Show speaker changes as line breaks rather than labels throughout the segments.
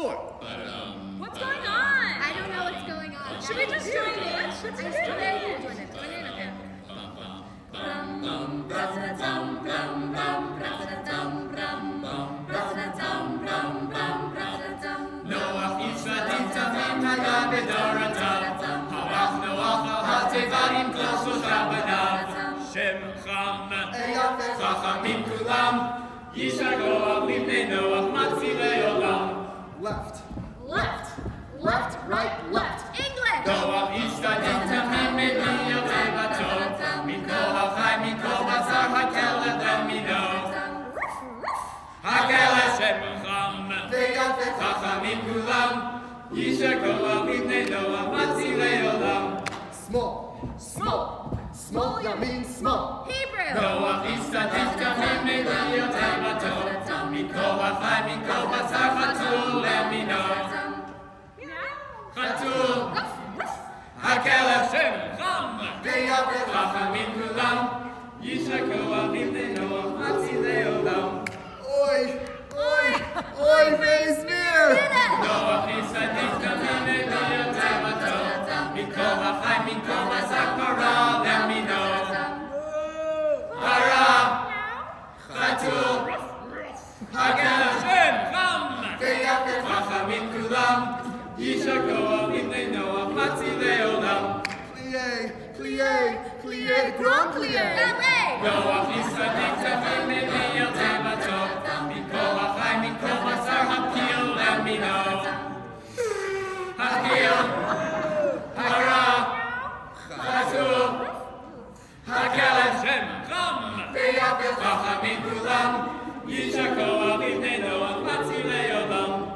Sure.
What's going on?
I don't know what's going on.
Should we just join in?
I join in. Okay.
Noach Yisrael Tamim Haya Bedoratam Harach Noach HaTevarim Kol Shloshah Banav Shem Cham Chachamim Kulam Yishar Koach Livnei Noach Matzilei Olam.
Left.
Left. Left, right, left. English.
Noach Yisrael Tamim Mevi Yotevato Mikol HaChai Mikol Basar HaKelech Lemino HaKelech Shem Cham Chachamim Kulam Yishar Koach Livnei Noach Matzilei Olam.
Small. Small. Small, that means small.
Hebrew.
Noach Yisrael Tamim Mevi Yotevato Mikol HaChai Mikol Basar Chatul Lemino Chatul HaKelech Shem Cham Chachamim Kulam Yishar Koach Livnei Noach Matzilei Olam.
Oi. Oi, Veismir.
Noach Yisrael Tamim Mevi Yotevato Mikol HaChai Mikol Basar Para Lemino Para Chatul HaKelech Shem Cham Chachamim Kulam Yishar Koach Livnei Noach Matzilei Olam.
Plié, grand plié.
Ballet.
Noach Yisrael Tamim Mevi Yotevato Mikol HaChai Mikol Basar Hapil Lemino Hapil Para Chatul HaKelech Shem Cham Chachamim Kulam Yishar Koach Livnei Noach Matzilei Olam.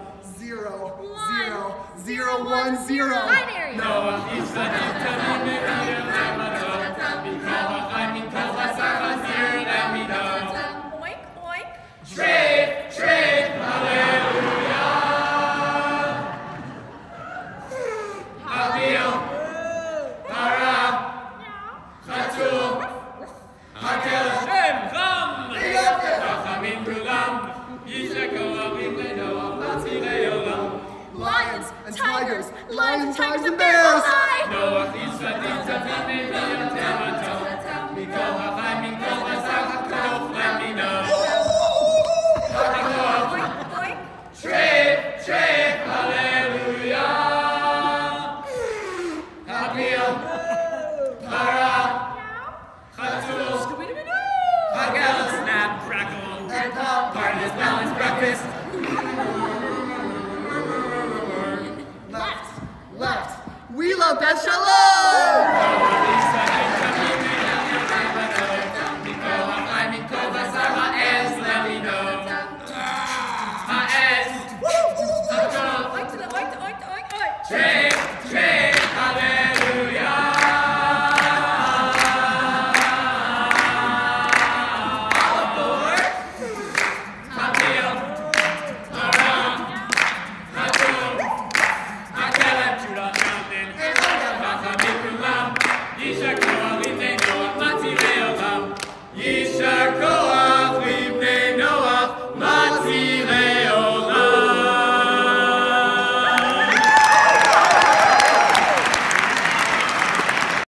0, 1, 0.
Binary.
Noach Yisrael Tamim Mevi Yotevato Mikol HaChai Mikol Basar Hapil Lemino
Oink, oink.
Trade, hallelujah. Hapil, Para, Chatul, HaKelech Shem Cham Chachamim Kulam Yishar Koach Livnei Noach Matzilei Olam.
Lions and tigers. Lions, tigers, and bears.
Noach Yisrael Tamim Mevi Yotevato Mikol HaChai Mikol Basar Hakof Lemino Hakof
Oink.
Trade, hallelujah. Hapil, Para, Chatul, HaKelech Snap, Crackle,
And pop.
Partners Balance Breakfast.
Left. We love Beth Shalom.